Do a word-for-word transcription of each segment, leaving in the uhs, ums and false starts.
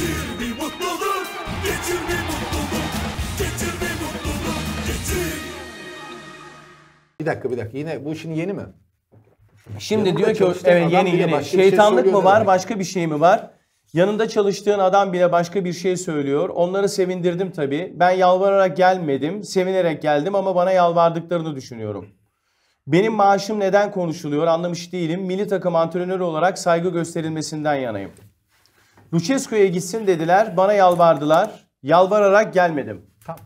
Getir bir mutluluk, getir bir mutluluk, getir bir mutluluk, getir. Bir dakika bir dakika yine bu işin yeni mi? Şimdi Yanında diyor ki çalıştığın evet adam yeni bile yeni. başka bir şey Şeytanlık söylüyor mı var demek. başka bir şey mi var? Yanında çalıştığın adam bile başka bir şey söylüyor. Onları sevindirdim tabii. Ben yalvararak gelmedim, sevinerek geldim ama bana yalvardıklarını düşünüyorum. Benim maaşım neden konuşuluyor anlamış değilim. Milli takım antrenörü olarak saygı gösterilmesinden yanayım. Lucescu'ya gitsin dediler, bana yalvardılar. Yalvararak gelmedim. Tamam.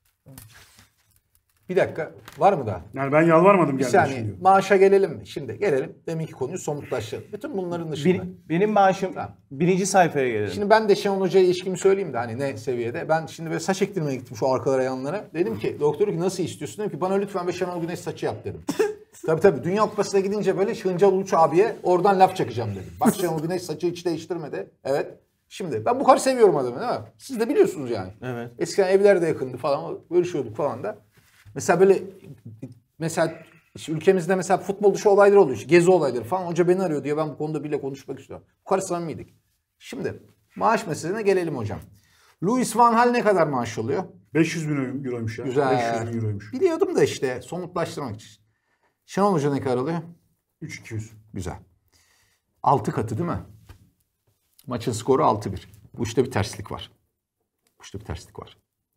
Bir dakika var mı daha? Yani ben yalvarmadım Bir geldim saniye şimdi. maaşa gelelim mi? Şimdi gelelim. Deminki konuyu somutlaştıralım. Bütün bunların dışında. Bir, benim maaşım Tamam. birinci sayfaya gelirim. Şimdi ben de Şenol Hoca'ya ilişkimi söyleyeyim de hani ne seviyede. Ben şimdi böyle saç ektirmeye gittim şu arkalara yanlara. Dedim ki doktor ki nasıl istiyorsun? Dedim ki bana lütfen bir Şenol Güneş saçı yap dedim. Tabii tabii Dünya Kupası'na gidince böyle Şıncal Uluç abiye oradan laf çakacağım dedim. Bak Şenol Güneş saçı hiç değiştirmedi. Evet. Şimdi ben bu kadar seviyorum adamı değil mi? Siz de biliyorsunuz yani. Evet. Eskiden evler de yakındı falan. Görüşüyorduk falan da. Mesela böyle mesela işte ülkemizde mesela futbol dışı olaylar oluyor. İşte gezi olayları falan. Hoca beni arıyor diyor. Ben bu konuda bile konuşmak istiyorum. Bu kadar samimiydik. Şimdi maaş meselesine gelelim hocam. Louis van Gaal ne kadar maaş alıyor? beş yüz bin euroymuş ya. Güzel. beş yüz bin euroymuş. Biliyordum da işte somutlaştırmak için. Şenol Hoca ne kadar alıyor? üç bin iki yüz. Güzel. altı katı değil mi? Maçın skoru altı bir. Bu işte bir terslik var. Bu işte bir terslik var.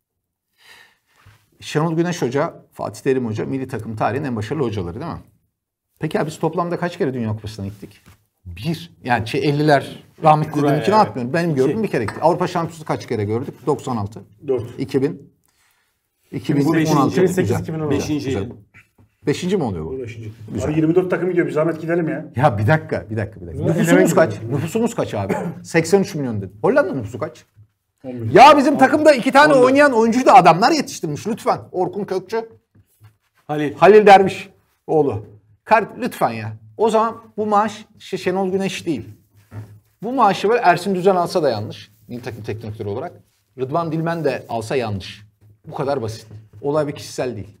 Şenol Güneş Hoca, Fatih Terim Hoca milli takım tarihinin en başarılı hocaları değil mi? Peki abi biz toplamda kaç kere Dünya Kupası'na gittik? Bir. Yani şey elliler rahmetli dediğimkini evet. atmıyorum. Benim gördüğüm bir kere gittik. Avrupa Şampiyonası kaç kere gördük? doksan altı. dört. iki bin. iki bin on beşinci, altı. iki bin sekiz Güzel. iki bin on. Beşinci Güzel. yıl. Beşinci mi oluyor bu? Bu beşinci. Abi yirmi dört takım gidiyor. Bir zahmet gidelim ya. Ya bir dakika, bir dakika, bir dakika. Bunlar Nüfusumuz eleme kaç? Nüfusumuz kaç abi? seksen üç milyon dedi. Hollanda nüfusu kaç? on milyon. Ya bizim takımda iki tane oynayan oyuncuyu da adamlar yetiştirmiş lütfen. Orkun Kökçü, Halil. Halil Derviş oğlu. Kar, lütfen ya. O zaman bu maaş işte Şenol Güneş değil. Bu maaşı böyle Ersin Düzen alsa da yanlış. Milli takım teknik direktörü olarak. Rıdvan Dilmen de alsa yanlış. Bu kadar basit. Olay bir kişisel değil.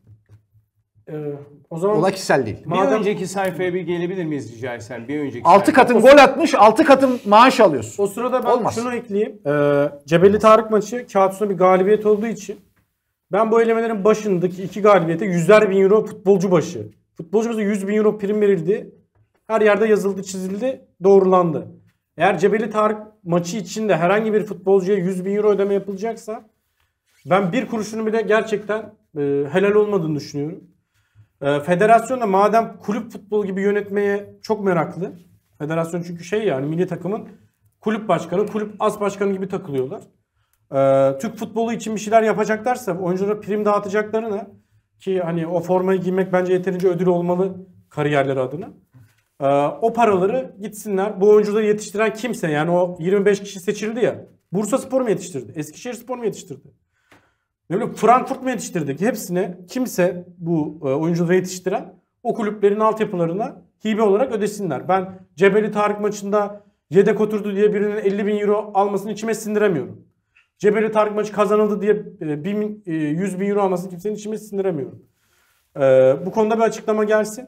Ee, o zaman Olay kişisel değil. Bir Madem- önceki sayfaya bir gelebilir miyiz rica etsem? Bir önceki Altı sayfa. katın gol atmış, altı katın maaş alıyorsun. o sırada ben Olmaz. şunu ekleyeyim. Ee, Cebeli Tarık maçı kağıt üstünde bir galibiyet olduğu için ben bu elemelerin başındaki iki galibiyete yüzler bin euro futbolcu başı. Futbolcu başı yüz bin euro prim verildi. Her yerde yazıldı, çizildi, doğrulandı. Eğer Cebeli Tarık maçı için de herhangi bir futbolcuya yüz bin euro ödeme yapılacaksa ben bir kuruşunu bile gerçekten e, helal olmadığını düşünüyorum. E, federasyon da madem kulüp futbolu gibi yönetmeye çok meraklı. Federasyon çünkü şey yani milli takımın kulüp başkanı, kulüp as başkanı gibi takılıyorlar. E, Türk futbolu için bir şeyler yapacaklarsa oyunculara prim dağıtacaklarına ki hani o formayı giymek bence yeterince ödül olmalı kariyerleri adına. E, o paraları gitsinler. Bu oyuncuları yetiştiren kimse yani o yirmi beş kişi seçildi ya. Bursaspor mu yetiştirdi? Eskişehirspor mu yetiştirdi? Ne bileyim Frankfurt mu yetiştirdik? Hepsine kimse bu e, oyuncuları yetiştiren o kulüplerin altyapılarına hibe olarak ödesinler. Ben Cebeli Tarık maçında yedek oturdu diye birinin elli bin euro almasını içime sindiremiyorum. Cebeli Tarık maçı kazanıldı diye e, bin, e, yüz bin euro almasını kimsenin içime sindiremiyorum. E, bu konuda bir açıklama gelsin.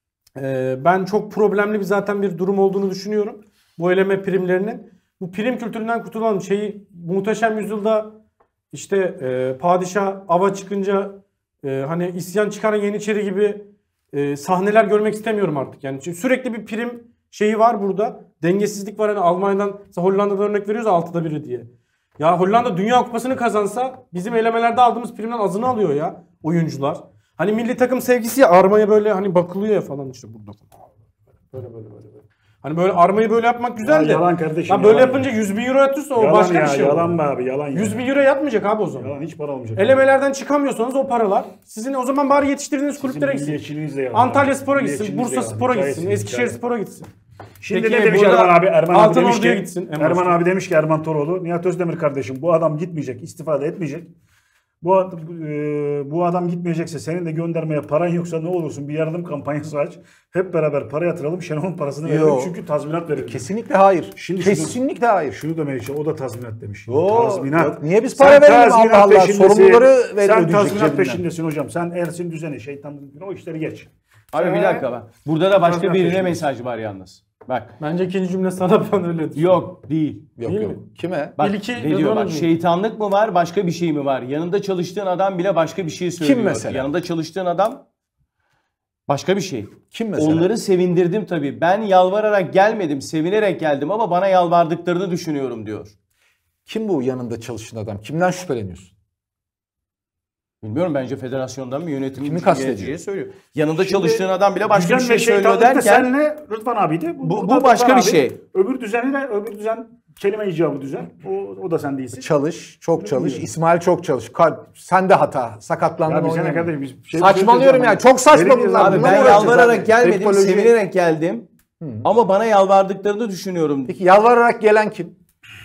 E, ben çok problemli bir zaten bir durum olduğunu düşünüyorum. Bu eleme primlerinin. Bu prim kültüründen kurtulalım. Şeyi Muhteşem Yüzyılda İşte e, padişah ava çıkınca e, hani isyan çıkaran Yeniçeri gibi e, sahneler görmek istemiyorum artık. Yani çünkü sürekli bir prim şeyi var burada. Dengesizlik var. Hani Almanya'dan Hollanda'da örnek veriyoruz altıda biri diye. Ya Hollanda Dünya Kupası'nı kazansa bizim elemelerde aldığımız primden azını alıyor ya oyuncular. Hani milli takım sevgisi ya armaya böyle hani bakılıyor ya falan işte burada. Böyle böyle böyle. böyle. Hani böyle armayı böyle yapmak güzel Ya de. yalan kardeşim, Ya böyle yalan yapınca ya. yüz bin euro yatırsa o Yalan başka ya, bir şey yalan olur. be abi, yalan ya. yüz bin euro yatmayacak abi o zaman. Yalan, hiç para olmayacak. Elemelerden çıkamıyorsanız o paralar sizin o zaman bari yetiştirdiğiniz Sizin kulüplere gitsin. milliyetçiliğiniz de yalan. Antalya Spor'a gitsin, Milliyetçiliğiniz de Bursa yalan. Spor'a gitsin, Hikayesiniz, Eskişehir hikaye. Spor'a gitsin. Şimdi Peki ne demiş burada Erman abi? Erman abi Altın demiş Ordu'ya ki, gitsin en Erman başta. abi demiş ki Erman Toroğlu, Nihat Özdemir kardeşim bu adam gitmeyecek, istifade etmeyecek. Bu, ad- e, bu adam gitmeyecekse senin de göndermeye paran yoksa ne olursun bir yardım kampanyası aç. Hep beraber para yatıralım. Şenol'un parasını verelim Yo. çünkü tazminat verelim. Kesinlikle hayır. Şimdi Kesinlikle hayır. Şunu demek için o da tazminat demiş. Yo, tazminat. yok. Niye biz Sen para verelim tazminat Allah Allah? peşindesin. Sorumluları ver- Sen ödeyecek tazminat cebinden. peşindesin hocam. Sen Ersin Düzen'i, şeytanlık o işleri geç. Abi bir dakika bak. Burada da başka Tazminat birine peşindesin. mesaj var yalnız. Bak. Bence ikinci cümle sana ben öyle düşünüyorum. Yok değil. Yok Değil yok. mi? Kime? Bak İlki ne diyor Rıdvan'ın bak değil. şeytanlık mı var başka bir şey mi var? Yanında çalıştığın adam bile başka bir şey söylüyor. mesela? Yanında çalıştığın adam başka bir şey. Kim mesela? Onları sevindirdim tabii. Ben yalvararak gelmedim, sevinerek geldim ama bana yalvardıklarını düşünüyorum diyor. Kim bu yanında çalışan adam? Kimden şüpheleniyorsun? Bilmiyorum bence federasyondan mı yönetimin Kimi kastediyor? yöneticiye söylüyor. Yanında çalıştığın adam bile başka bir Düzen şey ve söylüyor şeytanlık da derken senle Rıdvan abiydi. Bu- da bu Rıdvan başka bir abi. şey. Öbür düzeni de öbür düzen kelime icabı düzen. O, o da sen değilsin. Çalış, çok çalış. Bilmiyorum. İsmail çok çalış. Kalp, sen de hata. Sakatlandın. Ya bir sene oynayamıyorsun. kadar biz şey Saçmalıyorum ya. Çok saçma Belediye bunlar. zaten- abi Bununla ben mı uğraşacağız yalvararak abi? gelmedim, Teknoloji- sevinerek geldim. Ama bana yalvardıklarını düşünüyorum. Peki yalvararak gelen kim?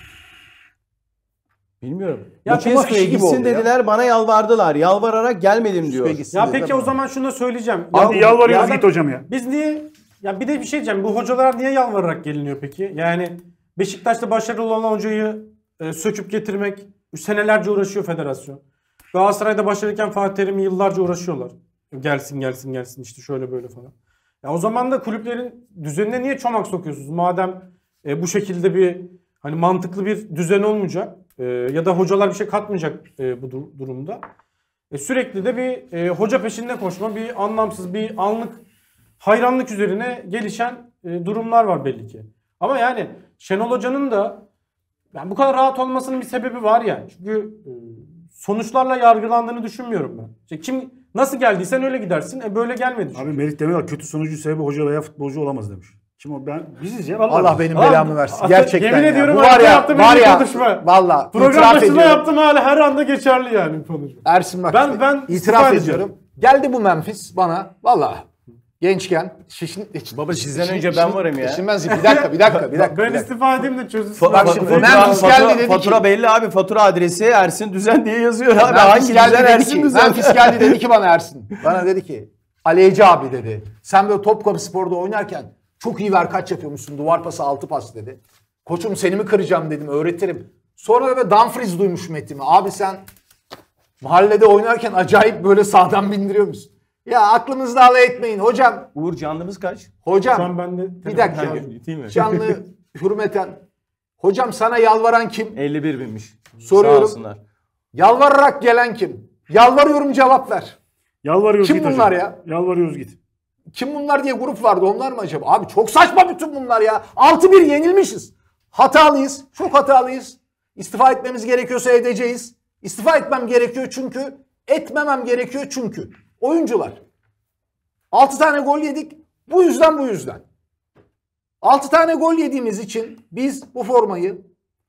Bilmiyorum. Ya Ya Tuma fişi Pesko'ya gibi gitsin oldu ya. dediler, bana yalvardılar. Yalvararak gelmedim diyor. Gitsin Ya dediler peki o bana. zaman şunu da söyleyeceğim. Hadi Ya- yalvarıyoruz ya git hocam ya. Biz niye ya bir de bir şey diyeceğim. Bu hocalar niye yalvararak geliniyor peki? Yani Beşiktaş'ta başarılı olan hocayı e, söküp getirmek senelerce uğraşıyor federasyon. Galatasaray'da başarırken Fatih Terim'i yıllarca uğraşıyorlar. Gelsin gelsin gelsin işte şöyle böyle falan. Ya o zaman da kulüplerin düzenine niye çomak sokuyorsunuz? Madem e, bu şekilde bir hani mantıklı bir düzen olmayacak e, ya da hocalar bir şey katmayacak e, bu dur- durumda. E, sürekli de bir e, hoca peşinde koşma, bir anlamsız, bir anlık hayranlık üzerine gelişen e, durumlar var belli ki. Ama yani Şenol Hoca'nın da yani bu kadar rahat olmasının bir sebebi var yani. Çünkü e, sonuçlarla yargılandığını düşünmüyorum ben. İşte kim nasıl geldiysen öyle gidersin. E böyle gelmedi çünkü. Abi Merih Demiral kötü sonucu sebebi hoca veya futbolcu olamaz demiş. Kim o? Ben biziz ya. Vallahi Allah benim Abi, belamı versin. Ata- Gerçekten yemin ya. ediyorum Bu var Ata ya, yaptığım var en iyi ya. konuşma. Valla Program itiraf başında ediyorum. yaptım hala her anda geçerli yani bu konuşma. Ersin bak. Ben- işte, ben itiraf istifa ediyorum. Geldi bu Memphis bana. Valla gençken şişin, Baba sizden önce ben varım ya. Şimdi ben bir dakika bir dakika bir dakika. Ben bir dakika. istifa edeyim de çözülsün. Bak abi. şimdi Fatura- Memphis fatura, geldi dedi fatura ki- belli abi. Fatura adresi Ersin Düzen diye yazıyor abi. Memphis Hangi geldi Düzen dedi Ersin ki, Düzen? Memphis geldi dedi ki bana Ersin. Bana dedi ki Aleyci abi dedi. Sen böyle Topkapı Spor'da oynarken çok iyi ver kaç yapıyormuşsun. Duvar pası altı pas dedi. Koçum seni mi kıracağım dedim öğretirim. Sonra da böyle Dumfries duymuşum etimi. Abi sen mahallede oynarken acayip böyle sağdan bindiriyor musun? Ya aklınızda alay etmeyin hocam. Uğur canlımız kaç? Hocam Şu an ben de bir dakika. Değil mi? Canlı hürmeten. Hocam sana yalvaran kim? elli bir binmiş. Soruyorum. Sağ olsunlar. Yalvararak gelen kim? Yalvarıyorum cevap ver. Yalvarıyoruz Kim git bunlar hocam. ya? Yalvarıyoruz git. Kim bunlar diye grup vardı onlar mı acaba? Abi çok saçma bütün bunlar ya. altı bir yenilmişiz. Hatalıyız. Çok hatalıyız. İstifa etmemiz gerekiyorsa edeceğiz. İstifa etmem gerekiyor çünkü. Etmemem gerekiyor çünkü. Oyuncular. altı tane gol yedik. Bu yüzden bu yüzden. altı tane gol yediğimiz için biz bu formayı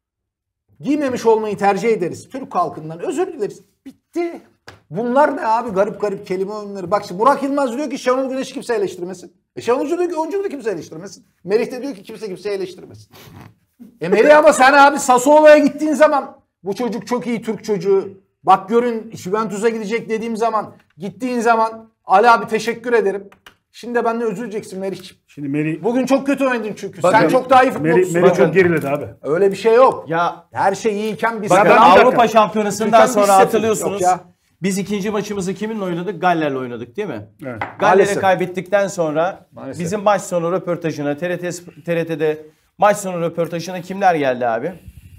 giymemiş olmayı tercih ederiz. Türk halkından özür dileriz. Bitti. Bunlar ne abi? Garip garip kelime oyunları. Bak şimdi Burak Yılmaz diyor ki Şenol Güneş'i kimse eleştirmesin. E Şenol Hoca diyor ki oyuncu da kimse eleştirmesin. Merih de diyor ki kimse kimseyi eleştirmesin. E Merih ama sen abi Sassuolo'ya gittiğin zaman bu çocuk çok iyi Türk çocuğu. Bak görün Juventus'a gidecek dediğim zaman gittiğin zaman Ali abi teşekkür ederim. Şimdi de benden özür dileyeceksin Merih'ciğim. Şimdi Merih Bugün çok kötü oynadın çünkü. Bakın, sen çok daha iyi Merih, futbolcusun. Merih Bakın, çok geriledi abi. öyle bir şey yok. Ya Her şey iyiyken biz... bakın ben- bir dakika. Avrupa Şampiyonası'ndan Türkan sonra biz sıfır. hatırlıyorsunuz. Yok ya. Biz ikinci maçımızı kiminle oynadık? Galler'le oynadık değil mi? Evet. Galler'e Maalesef. kaybettikten sonra Maalesef. bizim maç sonu röportajına T R T T R T'de maç sonu röportajına kimler geldi abi?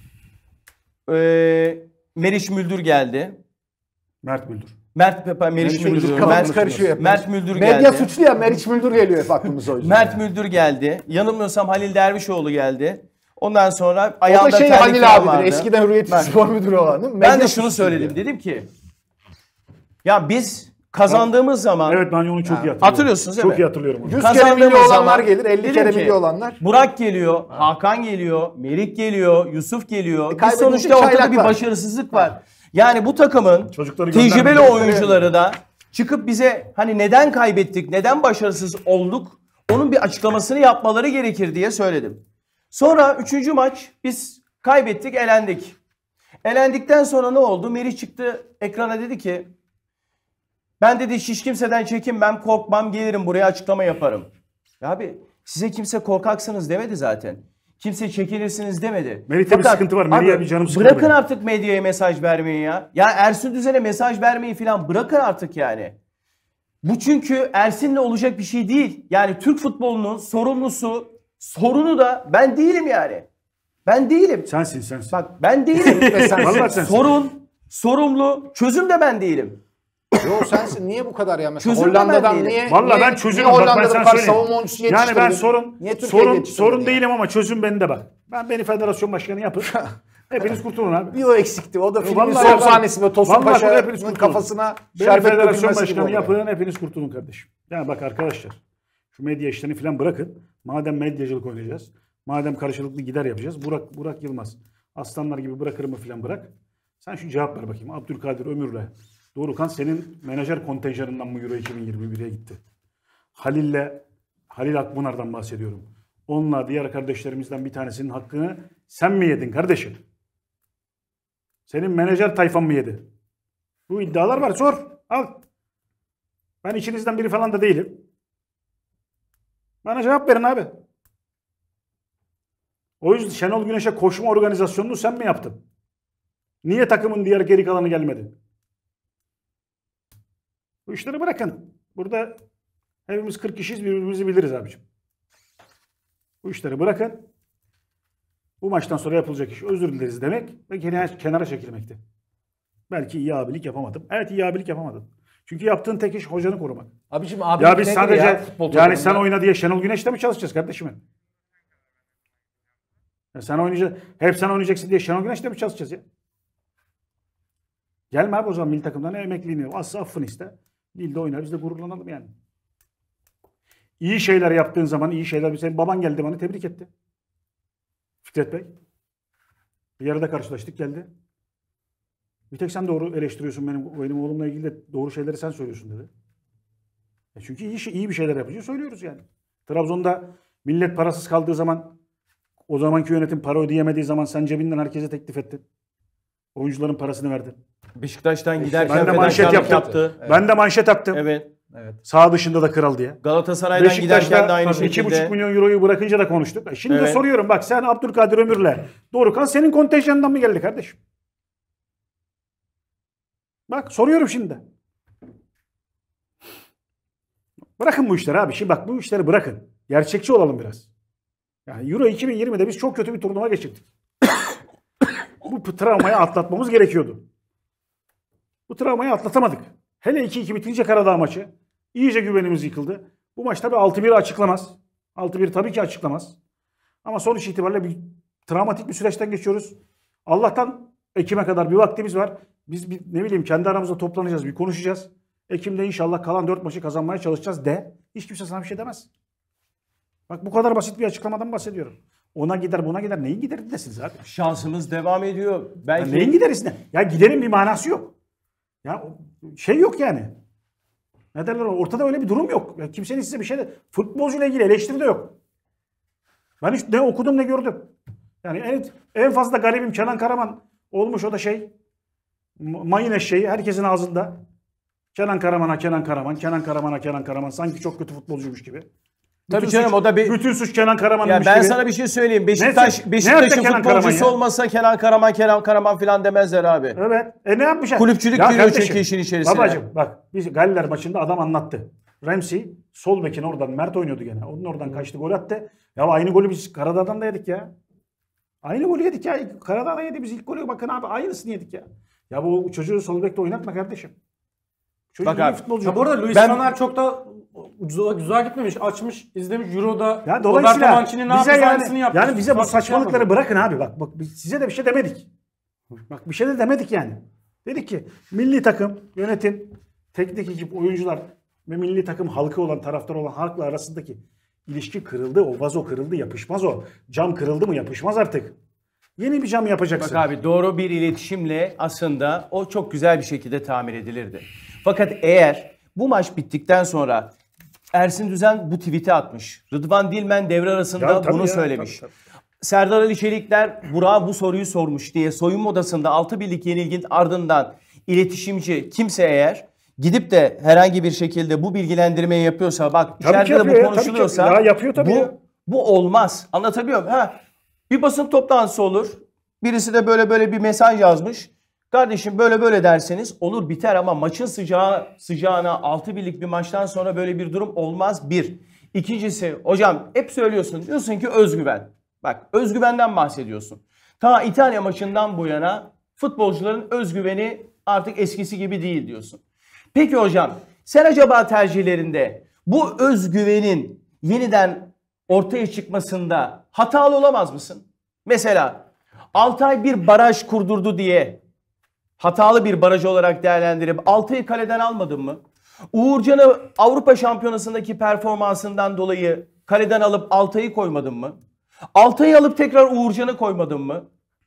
Ee, Meriç Müldür geldi. Mert Müldür. Mert Pepa, Meriç Meriç Müldür. Müldür diyorum. Kafamız Mert, karışıyor hep. Mert Müldür Medya geldi. suçlu ya Meriç Müldür geliyor hep aklımıza o yüzden. Mert yani. Müldür geldi. Yanılmıyorsam Halil Dervişoğlu geldi. Ondan sonra O ayağında da şey terlik Halil falan abidir. vardı. Eskiden Hürriyet Ben- Spor Müdürü olan değil mi? Ben Medya de şunu suçlu söyledim. diyor. Dedim ki ya biz kazandığımız zaman Evet ben onu çok iyi hatırlıyorum. Hatırlıyorsunuz değil çok mi? iyi hatırlıyorum onu. yüz kere kazandığımız milli olanlar zaman gelir, elli dedim kere ki, milli olanlar. Burak geliyor, Hakan geliyor, Merik geliyor, Yusuf geliyor. Biz kaybedince sonuçta ortada çaylak bir var. başarısızlık var. Yani bu takımın Çocukları tecrübeli göndermeyecek. oyuncuları da çıkıp bize hani neden kaybettik, neden başarısız olduk onun bir açıklamasını yapmaları gerekir diye söyledim. Sonra üçüncü maç biz kaybettik, elendik. Elendikten sonra ne oldu? Merih çıktı ekrana dedi ki ben dedi hiç kimseden çekinmem, korkmam, gelirim buraya açıklama yaparım. Ya abi size kimse korkaksınız demedi zaten. Kimse çekinirsiniz demedi. Merih'te bir Fakat sıkıntı var. abi, Merih'e bir canım sıkıldı bırakın benim. artık medyaya mesaj vermeyi ya. Ya Ersun Düzen'e mesaj vermeyi falan bırakın artık yani. Bu çünkü Ersin'le olacak bir şey değil. Yani Türk futbolunun sorumlusu sorunu da ben değilim yani. Ben değilim. Sensin sensin. Bak ben değilim. Ve sen- Vallahi sensin. sorun, sorumlu, çözüm de ben değilim. Yo sensin niye bu kadar ya mesela Çözüm de ben Hollanda'dan değilim. niye? Vallahi niye, ben çözümüm. niye Bak ben Hollanda'da sana bu kadar söyleyeyim. savunma oyuncusu Yani ben yetiştirdin? sorun Niye Türkiye'ye sorun yetiştirdin sorun ya? değilim ama çözüm bende bak. Ben beni federasyon başkanı yapın. Hepiniz kurtulun abi. Bir o eksikti. O da filmin Vallahi son ben- sahnesinde Tosun Vallahi hepiniz Paşa'nın kurtulun. kafasına Beni şerbet federasyon dökülmesi gibi başkanı oluyor. yapın, hepiniz kurtulun kardeşim. Yani bak arkadaşlar, şu medya işlerini falan bırakın. Madem medyacılık oynayacağız, madem karşılıklı gider yapacağız, Burak Burak Yılmaz aslanlar gibi bırakır mı falan bırak. Sen şu cevap ver bakayım. Abdülkadir Ömür'le Dorukhan senin menajer kontenjanından mı Euro iki bin yirmi bire gitti? Halil'le Halil Akpınar'dan bahsediyorum. Onunla diğer kardeşlerimizden bir tanesinin hakkını sen mi yedin kardeşim? Senin menajer tayfan mı yedi? Bu iddialar var. Sor. Al. Ben içinizden biri falan da değilim. Bana cevap verin abi. O yüzden Şenol Güneş'e koşma organizasyonunu sen mi yaptın? Niye takımın diğer geri kalanı gelmedi? Bu işleri bırakın. Burada hepimiz kırk kişiyiz, birbirimizi biliriz abicim. Bu işleri bırakın. Bu maçtan sonra yapılacak iş özür dileriz demek ve kenara, kenara çekilmekti. Belki iyi abilik yapamadım. Evet iyi abilik yapamadım. Çünkü yaptığın tek iş hocanı korumak. Abicim abi Ya biz sadece ya, futbol yani sen takımında? oyna diye Şenol Güneş'te mi çalışacağız kardeşim? Ya sen oynayacaksın, hep sen oynayacaksın diye Şenol Güneş'te mi çalışacağız ya? Gelme abi o zaman milli takımdan emekliliğini, aslı affını iste. Lille'de oynar biz de gururlanalım yani. İyi şeyler yaptığın zaman iyi şeyler. Senin baban geldi bana tebrik etti. Fikret Bey. Bir yarıda karşılaştık geldi. Bir tek sen doğru eleştiriyorsun benim, benim oğlumla ilgili de doğru şeyleri sen söylüyorsun dedi. E çünkü iyi, iyi bir şeyler yapınca söylüyoruz yani. Trabzon'da millet parasız kaldığı zaman o zamanki yönetim para ödeyemediği zaman sen cebinden herkese teklif ettin. Oyuncuların parasını verdin. Beşiktaş'tan giderken Ben de manşet fedakarlık yaptım. yaptı. Ben de manşet attım. Evet. Evet. Sağ dışında da kral diye. Galatasaray'dan giderken de aynı Beşiktaş'ta iki buçuk şekilde. milyon euroyu bırakınca da konuştuk. E Şimdi de Evet. soruyorum bak sen Abdülkadir Ömür'le Dorukhan senin kontenjanından mı geldi kardeşim? Bak soruyorum şimdi. Bırakın bu işleri abi. Şimdi bak bu işleri bırakın. Gerçekçi olalım biraz. Yani Euro iki bin yirmide biz çok kötü bir turnuva geçirdik. Bu travmayı atlatmamız gerekiyordu. Bu travmayı atlatamadık. Hele iki iki bitince Karadağ maçı. İyice güvenimiz yıkıldı. Bu maç tabii altı bir açıklamaz. altı bir tabii ki açıklamaz. Ama sonuç itibariyle bir travmatik bir süreçten geçiyoruz. Allah'tan Ekim'e kadar bir vaktimiz var. Biz bir, ne bileyim kendi aramızda toplanacağız, bir konuşacağız. Ekim'de inşallah kalan dört maçı kazanmaya çalışacağız de. Hiç kimse sana bir şey demez. Bak bu kadar basit bir açıklamadan bahsediyorum. Ona gider buna gider. Neyin gideri desiniz abi? Şansımız devam ediyor. Ya Belki neyin gideriz ne? Ya giderin bir manası yok. Ya şey yok yani. Ne derler ortada öyle bir durum yok. Ya kimsenin size bir şey de futbolcuyla ilgili eleştiri de yok. Ben hiç ne okudum ne gördüm. Yani en, en fazla garibim Kenan Karaman olmuş o da şey mayın eşeği herkesin ağzında. Kenan Karaman'a Kenan Karaman, Kenan Karaman'a Kenan Karaman sanki çok kötü futbolcuymuş gibi. Tabii Bütün canım, suç- o da bir- bütün suç Kenan Karaman'mış ya ben gibi. sana bir şey söyleyeyim. Beşiktaş Nerede- Beşiktaş'ın nerede Kenan Karaman futbolcusu ya? olmasa Kenan Karaman, Kenan Karaman filan demezler abi. Evet. E ne yapmışlar? Kulüpçülük Ya giriyor kardeşim, çünkü işin içerisine. Babacım bak biz Galler maçında adam anlattı. Ramsey sol bekin oradan Mert oynuyordu gene. Onun oradan kaçtı gol attı. Ya aynı golü biz Karadağ'dan da yedik ya. Aynı golü yedik ya. Karadağ'da yedik biz ilk golü bakın abi aynısını yedik ya. Ya bu çocuğu sol bekte oynatma kardeşim. Çocuk Bak iyi abi, futbolcu. Ya bu arada Luis Ben- Van Gaal çok da ucuza, güzel gitmemiş. Açmış, izlemiş Euro'da. Ya Roberto dolayısıyla Mancini ne bize yapmış, aynısını yani, yapmış. yani bize bu Farklı bir şey saçmalıkları yapmadı. bırakın abi. Bak bak biz size de bir şey demedik. Bak bir şey de demedik yani. Dedik ki milli takım, yönetim, teknik ekip, oyuncular ve milli takım halkı olan, taraftar olan halkla arasındaki ilişki kırıldı. O vazo kırıldı, yapışmaz o. Cam kırıldı mı yapışmaz artık. Yeni bir cam yapacaksın. Bak abi, doğru bir iletişimle aslında o çok güzel bir şekilde tamir edilirdi. Fakat eğer bu maç bittikten sonra Ersin Düzen bu tweet'i atmış. Rıdvan Dilmen devre arasında Ya tabii bunu ya, söylemiş. tabii, Serdar Ali Çelikler Burak'a bu soruyu sormuş diye soyunma odasında altı birlik yenilginin ardından iletişimci kimse eğer gidip de herhangi bir şekilde bu bilgilendirmeyi yapıyorsa, bak Tabii ki içeride de yapıyor bu ya, tabii ki. konuşuluyorsa Ya yapıyor tabii bu, ya. bu olmaz. Anlatabiliyor muyum? Ha, bir basın toplantısı olur. Birisi de böyle böyle bir mesaj yazmış. Kardeşim böyle böyle derseniz olur biter ama maçın sıcağı sıcağına altı birlik bir maçtan sonra böyle bir durum olmaz bir. İkincisi hocam hep söylüyorsun. Diyorsun ki özgüven. Bak özgüvenden bahsediyorsun. Ta İtalya maçından bu yana futbolcuların özgüveni artık eskisi gibi değil diyorsun. Peki hocam sen acaba tercihlerinde bu özgüvenin yeniden ortaya çıkmasında hatalı olamaz mısın? Mesela Altay bir baraj kurdurdu diye hatalı bir baraj olarak değerlendirip Altay'ı kaleden almadın mı? Uğurcan'ı Avrupa Şampiyonası'ndaki performansından dolayı kaleden alıp Altay'ı koymadın mı? Altay'ı alıp tekrar Uğurcan'ı koymadın mı?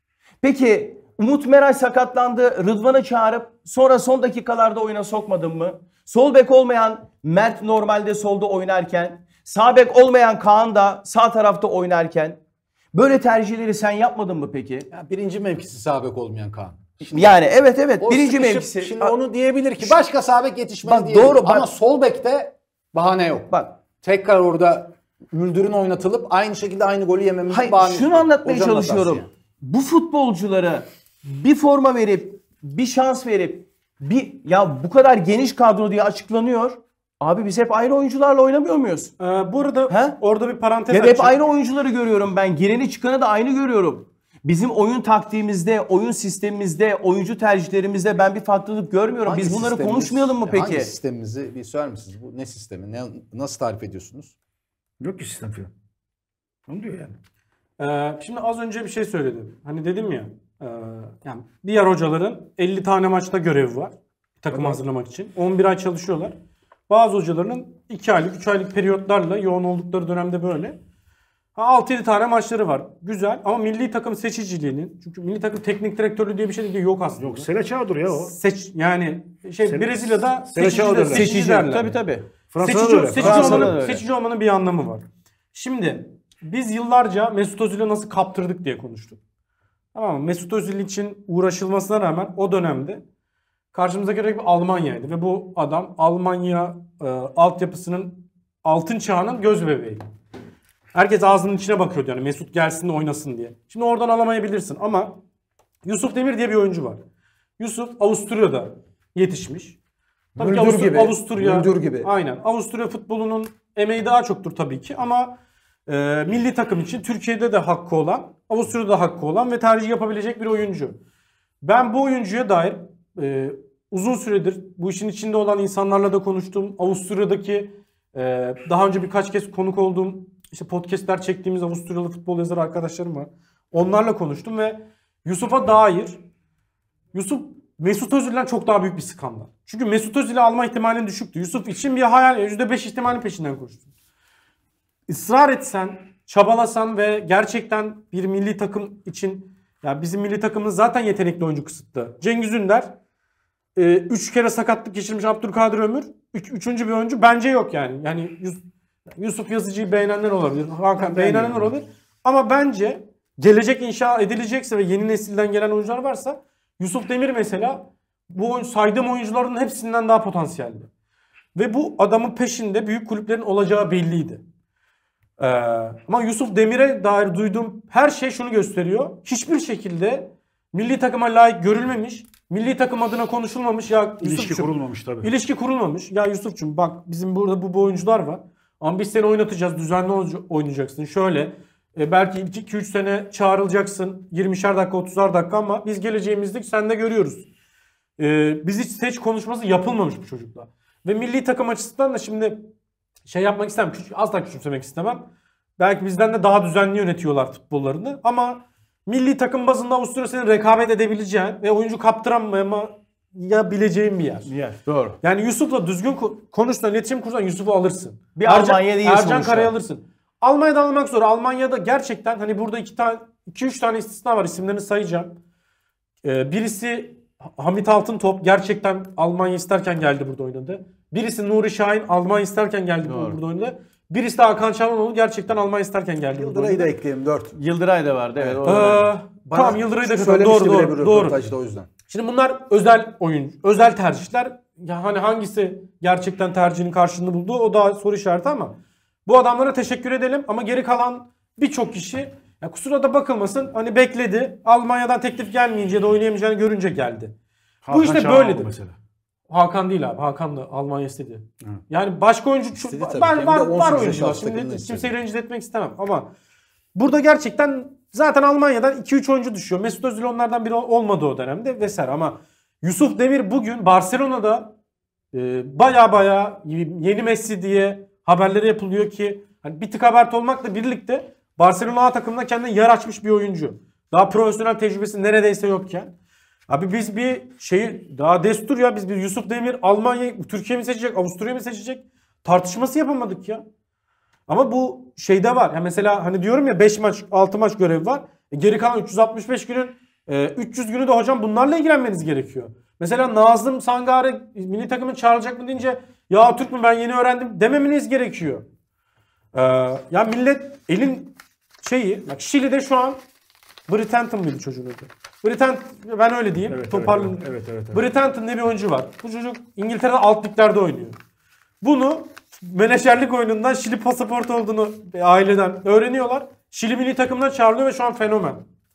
Peki Umut Meray sakatlandı. Rıdvan'ı çağırıp sonra son dakikalarda oyuna sokmadın mı? Sol bek olmayan Mert normalde solda oynarken, sağ bek olmayan Kaan da sağ tarafta oynarken böyle tercihleri sen yapmadın mı peki? Ya birinci mevkisi sağ bek olmayan Kaan. Yani evet evet O birinci sıkışıp mevkisi. Şimdi onu diyebilir ki başka sağ bek yetişmez Bak, diyebilir. doğru, Ama bak. sol bekte bahane yok. Bak Tekrar orada Müldür'ün oynatılıp aynı şekilde aynı golü yememizin hayır, bahanesi. şunu yok. anlatmaya Hocanın hatası çalışıyorum. yani. Bu futbolculara bir forma verip bir şans verip bir ya bu kadar geniş kadro diye açıklanıyor. Abi biz hep aynı oyuncularla oynamıyor muyuz? Ee, bu arada He? orada bir parantez Ya hep açayım. aynı oyuncuları görüyorum ben. Gireni çıkanı da aynı görüyorum. Bizim oyun taktiğimizde, oyun sistemimizde, oyuncu tercihlerimizde ben bir farklılık görmüyorum. Hangi Biz bunları sistemimiz- konuşmayalım mı peki? Hangi sistemimizi bir söyler misiniz? Bu ne sistemi? Ne, nasıl tarif ediyorsunuz? Yok ki sistem falan. Onu diyor yani. Ee, şimdi az önce bir şey söyledim. Hani dedim ya, e, yani diğer hocaların elli tane maçta görevi var. Takım hazırlamak için. on bir ay çalışıyorlar. Bazı hocaların iki aylık, üç aylık periyotlarla yoğun oldukları dönemde böyle. Ha, altı yedi tane maçları var. Güzel ama milli takım seçiciliğinin, çünkü milli takım teknik direktörlüğü diye bir şey de yok aslında. Yok Sele Çağdır ya o. Seç yani şey Sele- Brezilya'da Sele seçici, Çağdır de, derler. seçici derler. Tabii tabii. Fransa'da Seçici, da öyle. seçici, Fransa'da olmanın, da öyle. seçici olmanın bir anlamı var. Şimdi biz yıllarca Mesut Özil'i nasıl kaptırdık diye konuştuk. Tamam mı? Mesut Özil için uğraşılmasına rağmen o dönemde karşımızdaki rakip Almanya'ydı ve bu adam Almanya e, altyapısının altın çağının göz bebeği. Herkes ağzının içine bakıyordu yani Mesut gelsin de oynasın diye. Şimdi oradan alamayabilirsin ama Yusuf Demir diye bir oyuncu var. Yusuf Avusturya'da yetişmiş. Tabii ki Müldür Avustur- gibi. Avusturya Müldür gibi. Aynen. Avusturya futbolunun emeği daha çoktur tabii ki ama e, milli takım için Türkiye'de de hakkı olan, Avusturya'da da hakkı olan ve tercih yapabilecek bir oyuncu. Ben bu oyuncuya dair e, uzun süredir bu işin içinde olan insanlarla da konuştum. Avusturya'daki e, daha önce birkaç kez konuk olduğum işte podcastler çektiğimiz Avusturyalı futbol yazarı arkadaşlarım var. Onlarla konuştum ve Yusuf'a dair Yusuf Mesut Özil'den çok daha büyük bir skandal. Çünkü Mesut Özil'i alma ihtimalin düşüktü. Yusuf için bir hayal yüzde beş ihtimalin peşinden koştu. Israr etsen, çabalasan ve gerçekten bir milli takım için ya bizim milli takımımız zaten yetenekli oyuncu kısıtlı. Cengiz Ünder üç kere sakatlık geçirmiş Abdülkadir Ömür. Üç, üçüncü bir oyuncu bence yok yani. Yani Yus- Yusuf Yazıcı'yı beğenenler olabilir. Hakan beğenenler olabilir. Ama bence gelecek inşa edilecekse ve yeni nesilden gelen oyuncular varsa Yusuf Demir mesela bu oyun, saydığım oyuncuların hepsinden daha potansiyelli. Ve bu adamın peşinde büyük kulüplerin olacağı belliydi. Ee, ama Yusuf Demir'e dair duyduğum her şey şunu gösteriyor. Hiçbir şekilde milli takıma layık görülmemiş, milli takım adına konuşulmamış. Ya İlişki Yusuf'cum, kurulmamış tabii. İlişki kurulmamış. Ya Yusuf'cum bak bizim burada bu, bu oyuncular var. Ama biz seni oynatacağız. Düzenli oyuncu- oynayacaksın. Şöyle e, belki iki üç sene çağrılacaksın. yirmişer dakika otuzar dakika ama biz geleceğimizde sen de görüyoruz. E, biz hiç seç konuşması yapılmamış bu çocukla. Ve milli takım açısından da şimdi şey yapmak istemem. Küç- asla küçümsemek istemem. Belki bizden de daha düzenli yönetiyorlar futbollarını. Ama milli takım bazında Avusturya senin rekabet edebileceğin ve oyuncu kaptıramayabileceğin bir yer. Yer, doğru. Yani Yusuf'la düzgün ko- konuşsan, iletişim kursan Yusuf'u alırsın. Bir Ercan- Almanya değil Ercan sonuçta. Kara'yı alırsın. Almanya'da almak zor. Almanya'da gerçekten hani burada iki tane iki üç tane istisna var. İsimlerini sayacağım. Ee, birisi Hamit Altıntop gerçekten Almanya isterken geldi burada oynadı. Birisi Nuri Şahin Almanya isterken geldi Doğru. burada oynadı. Birisi de Hakan Çalhanoğlu gerçekten Almanya isterken geldi burada Yıldıray'ı da oynadı. ekleyelim dört. Yıldıray da vardı evet. o Ee, da. tamam Yıldıray'ı da katalım. Söylemişti Doğru bile doğru. bir doğru. röportajda o yüzden. Şimdi bunlar özel oyun, özel tercihler. Ya hani hangisi gerçekten tercihinin karşılığını buldu o da soru işareti ama bu adamlara teşekkür edelim ama geri kalan birçok kişi ya kusura da bakılmasın hani bekledi. Almanya'dan teklif gelmeyince de oynayamayacağını görünce geldi. Hakan bu işte Çalhanoğlu böyledir. mesela. Hakan değil abi. Hakan da Almanya istedi. Yani başka oyuncu çok, İstedi tabii. var, Hem de var, on var sekiz oyuncular. yaş altı takımda Şimdi istedi. kimseyi rencide etmek istemem ama burada gerçekten zaten Almanya'dan iki üç oyuncu düşüyor. Mesut Özil onlardan biri olmadı o dönemde vesaire ama Yusuf Demir bugün Barcelona'da e, baya baya yeni Messi diye haberleri yapılıyor ki hani bir tık abartı olmakla birlikte Barcelona A takımında kendine yer açmış bir oyuncu. Daha profesyonel tecrübesi neredeyse yokken. Abi biz bir şeyi daha destur ya biz bir Yusuf Demir Almanya Türkiye mi seçecek Avusturya mı seçecek tartışması yapamadık ya. Ama bu şeyde var. Ya mesela hani diyorum ya beş maç altı maç görevi var. E geri kalan üç yüz altmış beş günün e, üç yüz günü de hocam bunlarla ilgilenmeniz gerekiyor. Mesela Nazım Sangare milli takımın çağrılacak mı deyince ya Türk mü ben yeni öğrendim dememeniz gerekiyor. Ee, ya millet elin şeyi bak Şili'de şu an Brittenton mıydı çocuğun adı? Brittenton ben öyle diyeyim. Evet, Toparlayayım. evet, evet, evet, evet. Brittenton diye bir oyuncu var. Bu çocuk İngiltere'de alt liglerde oynuyor. Bunu menajerlik oyunundan Şili pasaportu olduğunu aileden öğreniyorlar. Şili milli takımına çağrılıyor ve şu an fenomen.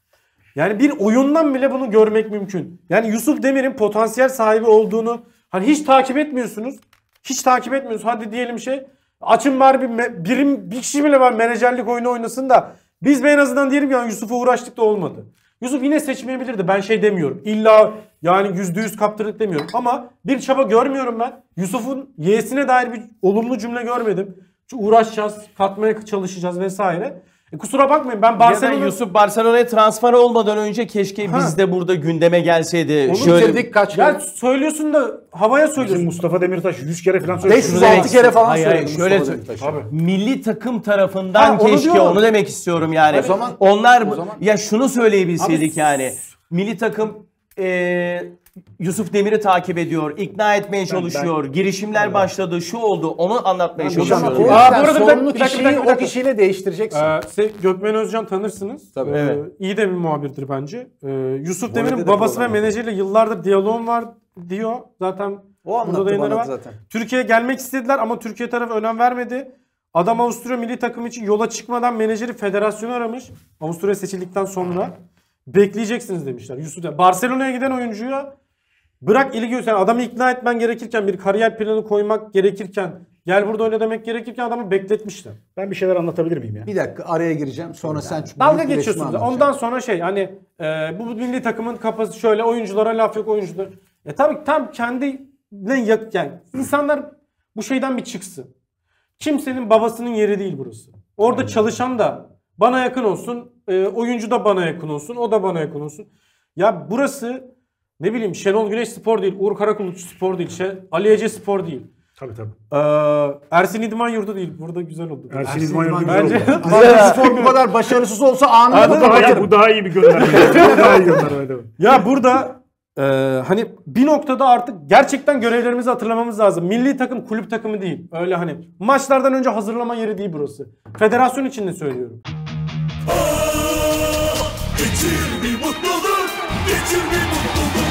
Yani bir oyundan bile bunu görmek mümkün. Yani Yusuf Demir'in potansiyel sahibi olduğunu hani hiç takip etmiyorsunuz. Hiç takip etmiyorsunuz. Hadi diyelim şey açın bari bir me- birim bir kişi bile var menajerlik oyunu oynasın da biz en azından diyelim ya Yusuf'a uğraştık da olmadı. Yusuf yine seçmeyebilirdi. Ben şey demiyorum. İlla yani yüzde yüz kaptırdık demiyorum. Ama bir çaba görmüyorum ben. Yusuf'un Y'sine dair bir olumlu cümle görmedim. Şu uğraşacağız, katmaya çalışacağız vesaire. E kusura bakmayın ben Barcelona Barcelona... Yusuf Barcelona'ya transfer olmadan önce keşke Ha. biz de burada gündeme gelseydi. Onu Şöyle bitirdik kaç Ya kere? söylüyorsun da havaya Bizim söylüyorsun. Mustafa Demirtaş yüz kere falan söyledi. beş yüz demek altı kere falan Hayır, hayır, söyledim. şöyle Mustafa söyle- Demirtaş'a. Abi. milli takım tarafından Ha, onu keşke diyorum. onu demek istiyorum yani. O zaman- Onlar o zaman- ya şunu söyleyebilseydik Abi- yani. Milli takım e, Yusuf Demir'i takip ediyor, ikna etmeye çalışıyor, girişimler başladı, şu oldu, onu anlatmaya O çalışıyorum. yüzden Aa, bu arada bir sorumlu dakika, bir kişiyi dakika, bir o dakika. kişiyle değiştireceksin. Ee, siz Gökmen Özcan tanırsınız. Tabii. Ee, Evet. İyi de bir muhabirdir bence. Ee, Yusuf Voley'de Demir'in de babası ve program var. menajeriyle yıllardır diyaloğum var diyor. Zaten O anlattı burada da yayınları bana var. zaten. Türkiye'ye gelmek istediler ama Türkiye tarafı önem vermedi. Adam Avusturya milli takım için yola çıkmadan menajeri federasyonu aramış. Avusturya seçildikten sonra bekleyeceksiniz demişler. Yusuf Demir. Barcelona'ya giden oyuncuya bırak ilgi göster. Adamı ikna etmen gerekirken, bir kariyer planı koymak gerekirken, gel burada oyna demek gerekirken adamı bekletmişler. Ben bir şeyler anlatabilir miyim ya? Bir dakika araya gireceğim. Sonra sen çünkü Dalga büyük bir geçiyorsunuz. resmi Ondan anlatacaksın. sonra şey hani e, bu milli takımın kafası şöyle oyunculara laf yok oyuncular. E tabii tam kendine yak yani insanlar bu şeyden bir çıksın. Kimsenin babasının yeri değil burası. Orada çalışan da bana yakın olsun, e, oyuncu da bana yakın olsun, o da bana yakın olsun. Ya burası ne bileyim Şenol Güneş Spor değil, Uğur Karakuluç Spor değil, şey, Ali Ece Spor değil. Tabii tabii. Ee, Ersin İdman Yurdu değil. Burada güzel oldu. Ersin İdman Yurdu güzel Bence oldu. Antalya Spor bu kadar başarısız olsa anında Bu daha, iyi, kapatırım. bu daha iyi bir gönderme. Bu daha iyi gönderme. değil mi? Ya burada e, hani bir noktada artık gerçekten görevlerimizi hatırlamamız lazım. Milli takım kulüp takımı değil. Öyle hani maçlardan önce hazırlama yeri değil burası. Federasyon için de söylüyorum. Geçir bir mutluluk, geçir bir mutluluk.